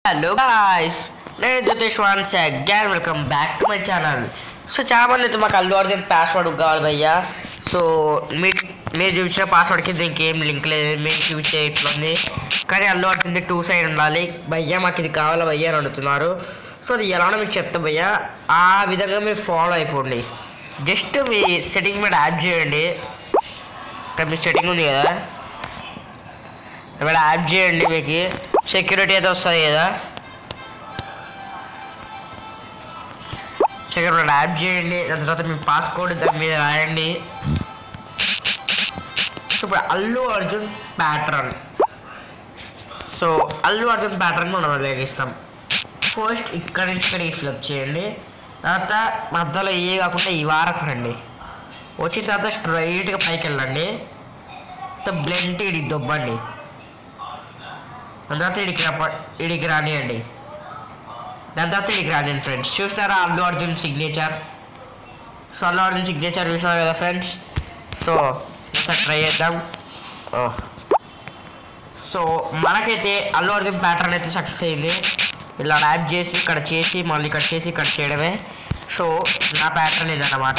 Hello guys, నేను Jyotish once again welcome back to my channel. So చాలా మంది అయితే మాకు అల్లు అర్జున్ పాస్వర్డ్ కావాలి భయ్యా. సో మీరు చూసిన పాస్వర్డ్కి దీనికి ఏం లింక్ లేదు, మీరు చూసే ఇట్లా ఉంది. కానీ అల్లు అర్జున్ది 2 సైడ్ ఉండాలి భయ్యా, మాకు ఇది కావాలా భయ్యా అని అడుగుతున్నారు. సో అది ఎలానో మీకు చెప్తా భయ్యా, ఆ విధంగా మీరు ఫాలో అయిపోండి. జస్ట్ మీ సెట్టింగ్ మీద యాడ్ చేయండి. ఇక్కడ మీ సెట్టింగ్ ఉంది కదా, ఇక్కడ యాడ్ చేయండి. మీకు సెక్యూరిటీ అయితే వస్తుంది కదా, సెక్యూరిటీ యాడ్ చేయండి. దాని తర్వాత మీ పాస్కోడ్ దాని మీద రాయండి. ఇప్పుడు Allu Arjun pattern. So Allu Arjun pattern మనం ఉపయోగిస్తాం. ఫస్ట్ ఇక్కడ నుంచి ఇక్కడ ఫిల్అప్ చేయండి. తర్వాత మధ్యలో ఏ కాకుండా ఈ వారకు రండి. వచ్చిన తర్వాత స్ట్రైట్గా పైకి వెళ్ళండి. బ్లెంట్ ఇడికి దొబ్బండి. దాని తర్వాత ఇడికి రానియండి. దాని తర్వాత ఇడికి రానియండి ఫ్రెండ్స్. చూస్తారా Allu Arjun signature? So Allu Arjun signature చూసినారు కదా ఫ్రెండ్స్. సో ఒకసారి ట్రై చేద్దాం. సో మనకైతే అల్లు అర్జున్ ప్యాటర్న్ అయితే సక్సెస్ అయింది. ఇలా యాప్ చేసి ఇక్కడ చేసి మళ్ళీ ఇక్కడ చేసి ఇక్కడ చేయడమే. సో నా ప్యాటర్న్ ఇదన్నమాట.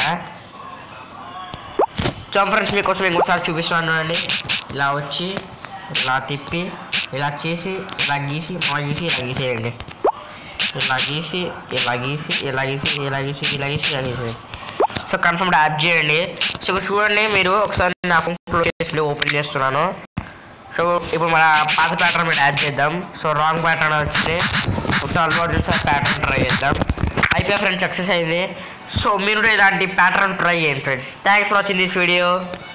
సో ఫ్రెండ్స్ మీకోసం ఇంకోసారి చూపిస్తాను అండి. ఇలా వచ్చి ఇలా తిప్పి ఇలా చేసి ఇలా గీసి ఇలా గీసి ఇలా గీసేయండి. ఇలా గీసి ఇలా గీసి ఇలా గీసి ఇలా గీసి ఇలా గీసి ఇలా గీసేయండి. సో కన్ఫర్మ్ యాప్ చేయండి. సో చూడండి, మీరు ఒకసారి నా ఫోన్ క్లోజ్ చేసి ఓపెన్ చేస్తున్నాను. సో ఇప్పుడు మన పాత ప్యాటర్న్ మీద యాడ్ చేద్దాం. సో రాంగ్ ప్యాటర్న్ వచ్చింది. ఒకసారి Allu Arjun sir pattern try చేద్దాం. అయిపోయా ఫ్రెండ్స్, సక్సెస్ అయింది. సో మీరు ఇలాంటి ప్యాటర్న్ ట్రై చేయండి friends. Thanks for watching this video.